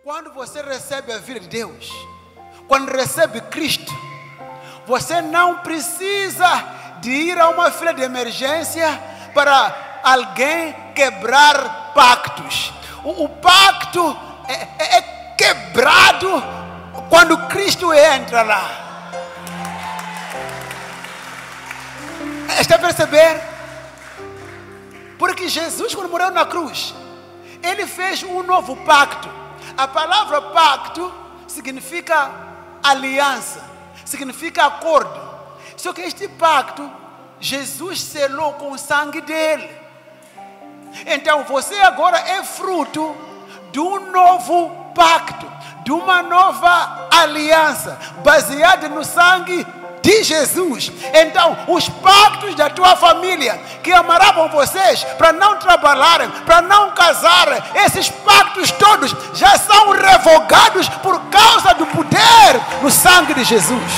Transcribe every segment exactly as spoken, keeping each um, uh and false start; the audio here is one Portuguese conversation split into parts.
Quando você recebe a vida de Deus, quando recebe Cristo, você não precisa de ir a uma fila de emergência para alguém quebrar pactos. O, o pacto é, é, é quebrado quando Cristo entra lá. Está a perceber? Porque Jesus, quando morreu na cruz, Ele fez um novo pacto. A palavra pacto significa aliança, significa acordo. Só que este pacto, Jesus selou com o sangue dele. Então você agora é fruto de um novo pacto, de uma nova aliança, baseada no sangue de Jesus. Então os pactos da tua família que amarravam vocês para não trabalharem, para não casarem, esses pactos todos já são revogados por causa do poder no sangue de Jesus.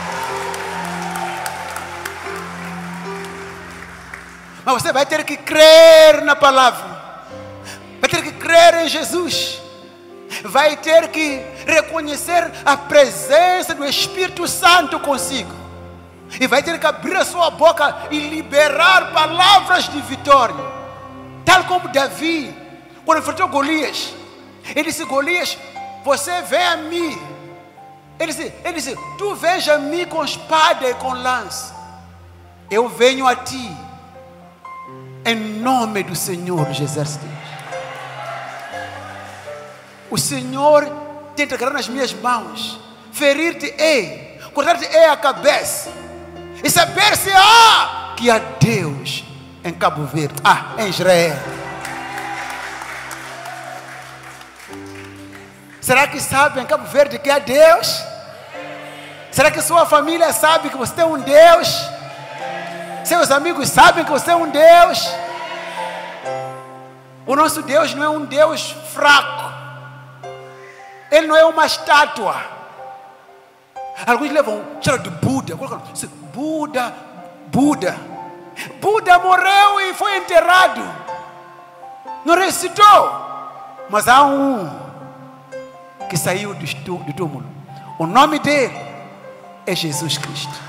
Mas você vai ter que crer na palavra, vai ter que crer em Jesus, vai ter que reconhecer a presença do Espírito Santo consigo, e vai ter que abrir a sua boca e liberar palavras de vitória, tal como Davi, quando enfrentou Golias. Ele disse: Golias, você vem a mim. Ele disse, ele disse: tu vens a mim com espada e com lança, eu venho a ti em nome do Senhor dos Exércitos. O Senhor te entregará nas minhas mãos, ferir-te-ei, cortar-te-ei a cabeça, e saber-se ah, que há Deus em Cabo Verde, ah, em Israel. Será que sabe em Cabo Verde que há Deus? Será que sua família sabe que você tem um Deus? Seus amigos sabem que você é um Deus? O nosso Deus não é um Deus fraco. Ele não é uma estátua. Alguns levam tira de Buda. Buda, Buda. Buda morreu e foi enterrado. Não ressuscitou. Mas há um que saiu do túmulo. O nome dele é Jesus Cristo.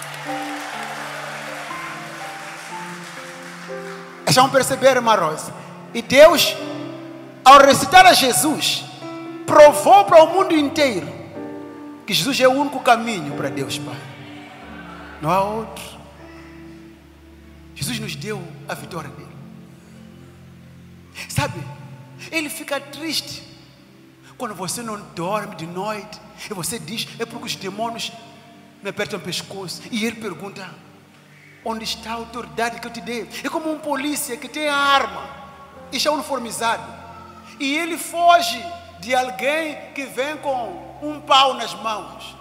Vamos perceber, irmã Rosa. E Deus, ao recitar a Jesus, provou para o mundo inteiro que Jesus é o único caminho para Deus Pai. Não há outro. Jesus nos deu a vitória dele. Sabe, Ele fica triste quando você não dorme de noite e você diz: é porque os demônios me apertam o pescoço. E Ele pergunta: onde está a autoridade que eu te dei? É como um polícia que tem a arma e está uniformizado, e ele foge de alguém que vem com um pau nas mãos.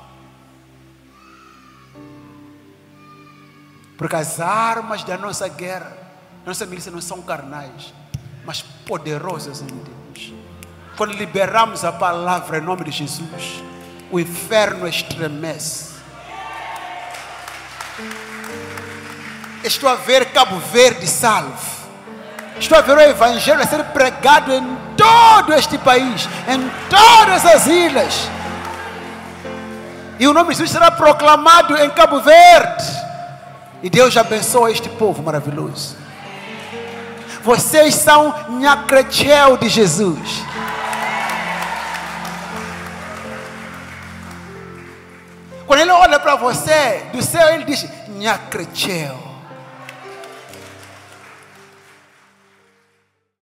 Porque as armas da nossa guerra, da nossa milícia, não são carnais, mas poderosas em Deus. Quando liberamos a palavra em nome de Jesus, o inferno estremece. Estou a ver Cabo Verde salvo. Estou a ver o Evangelho a ser pregado em todo este país, em todas as ilhas. E o nome de Jesus será proclamado em Cabo Verde. E Deus abençoa este povo maravilhoso. Vocês são Nhacrecheu de Jesus. Quando Ele olha para você do céu, Ele diz: Nhacrecheu.